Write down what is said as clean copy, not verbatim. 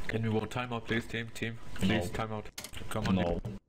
Can we vote timeout, please, team? No. Please, timeout. Come on. No.